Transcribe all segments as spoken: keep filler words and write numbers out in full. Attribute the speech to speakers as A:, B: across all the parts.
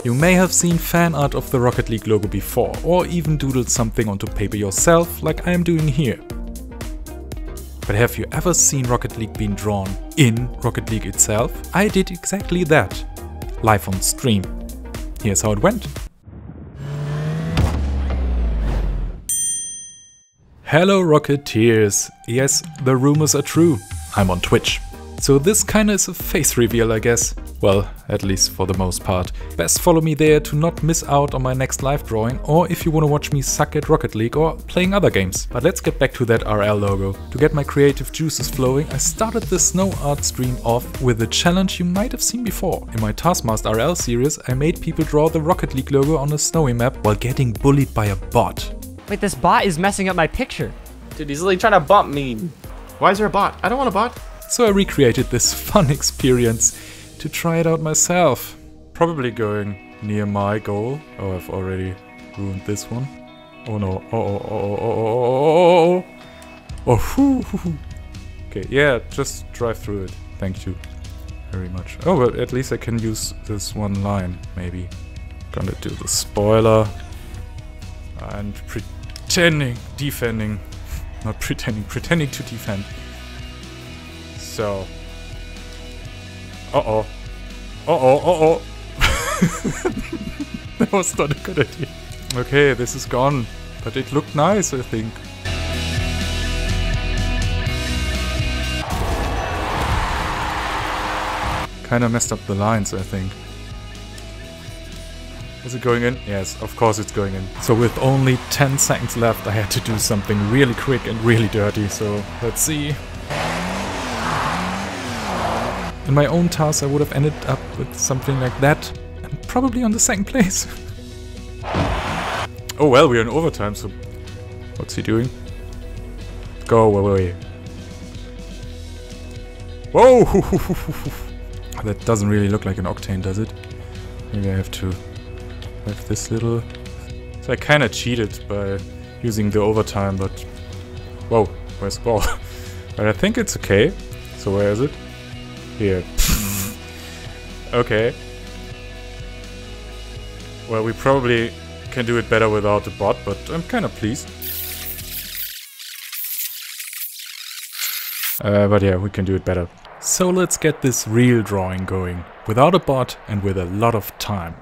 A: You may have seen fan art of the Rocket League logo before, or even doodled something onto paper yourself, like I am doing here. But have you ever seen Rocket League being drawn in Rocket League itself? I did exactly that, live on stream. Here's how it went. Hello Rocketeers! Yes, the rumors are true. I'm on Twitch. So this kinda is a face reveal, I guess. Well, at least for the most part. Best follow me there to not miss out on my next live drawing, or if you wanna watch me suck at Rocket League or playing other games. But let's get back to that R L logo. To get my creative juices flowing, I started the snow art stream off with a challenge you might have seen before. In my Taskmaster R L series, I made people draw the Rocket League logo on a snowy map while getting bullied by a bot.
B: Wait, this bot is messing up my picture.
C: Dude, he's literally trying to bump me. Why is there a bot? I don't want a bot.
A: So I recreated this fun experience to try it out myself. Probably going near my goal. Oh, I've already ruined this one. Oh no. Oh, oh, oh, oh, oh, oh, oh, whoo, hoo, hoo. Okay, yeah, just drive through it. Thank you very much. Oh, but at least I can use this one line, maybe. Gonna do the spoiler. And pretending, defending. Not pretending, pretending to defend. So. Uh-oh. Uh-oh, uh-oh. That was not a good idea. Okay, this is gone. But it looked nice, I think. Kinda messed up the lines, I think. Is it going in? Yes, of course it's going in. So with only ten seconds left, I had to do something really quick and really dirty. So let's see. In my own task, I would have ended up with something like that, and probably on the second place. Oh well, we're in overtime, so what's he doing? Go away. Whoa! That doesn't really look like an Octane, does it? Maybe I have to have this little... So I kinda cheated by using the overtime, but... Whoa, where's the ball? But I think it's okay. So where is it? Here. Okay. Well, we probably can do it better without the bot, but I'm kinda pleased. Uh, but yeah, we can do it better. So let's get this real drawing going, without a bot and with a lot of time.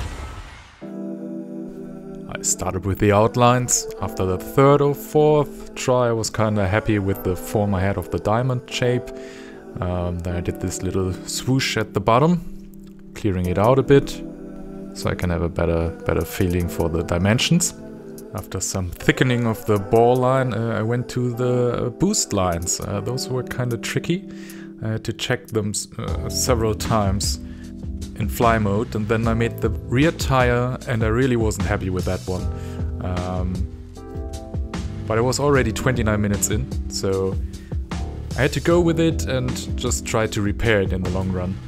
A: I started with the outlines. After the third or fourth try, I was kinda happy with the form I had of the diamond shape. Um, then I did this little swoosh at the bottom, clearing it out a bit, so I can have a better, better feeling for the dimensions. After some thickening of the ball line, uh, I went to the boost lines. Uh, those were kind of tricky. I had to check them uh, several times in fly mode, and then I made the rear tire, and I really wasn't happy with that one. Um, but I was already twenty-nine minutes in, so I had to go with it and just try to repair it in the long run.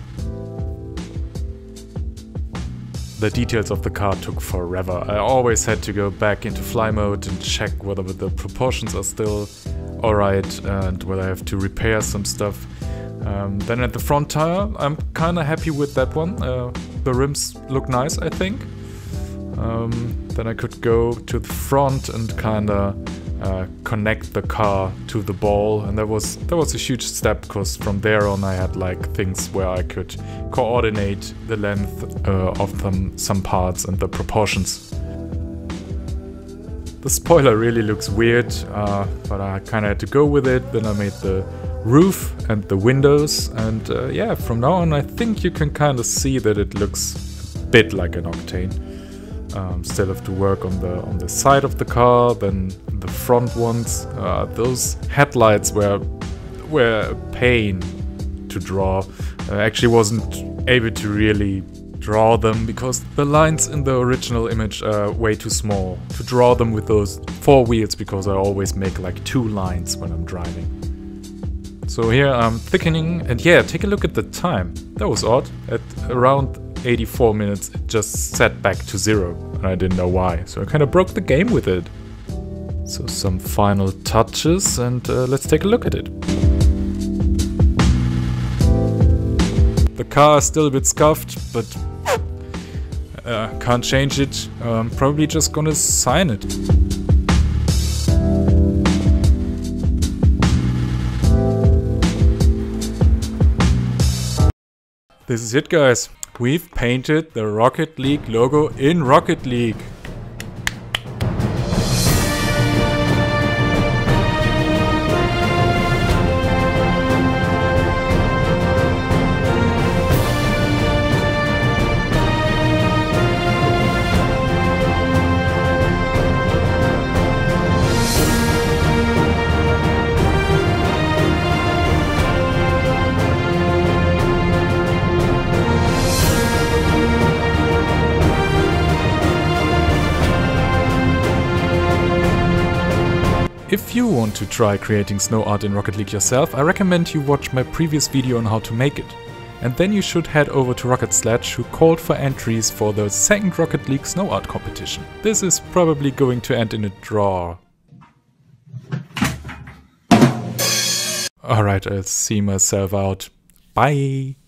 A: The details of the car took forever. I always had to go back into fly mode and check whether the proportions are still alright and whether I have to repair some stuff. Um, then at the front tire, I'm kinda happy with that one. Uh, the rims look nice, I think. Um, then I could go to the front and kinda uh, connect the car to the ball, and that was that was a huge step, because from there on I had like things where I could coordinate the length uh, of them, some parts and the proportions. The spoiler really looks weird, uh, but I kinda had to go with it. Then I made the roof and the windows, and uh, yeah, from now on I think you can kinda see that it looks a bit like an Octane. Um, still have to work on the on the side of the car, then the front ones. Uh, those headlights were were a pain to draw. I actually wasn't able to really draw them because the lines in the original image are way too small to draw them with those four wheels, because I always make like two lines when I'm driving. So here I'm thickening, and yeah, take a look at the time. That was odd. At around eighty-four minutes, it just set back to zero, and I didn't know why. So I kind of broke the game with it. So some final touches, and uh, let's take a look at it. The car is still a bit scuffed, but uh, can't change it. Um, probably just gonna sign it. This is it, guys. We've painted the Rocket League logo in Rocket League. If you want to try creating snow art in Rocket League yourself, I recommend you watch my previous video on how to make it. And then you should head over to Rocket Sledge, who called for entries for the second Rocket League snow art competition. This is probably going to end in a draw. Alright, I'll see myself out. Bye!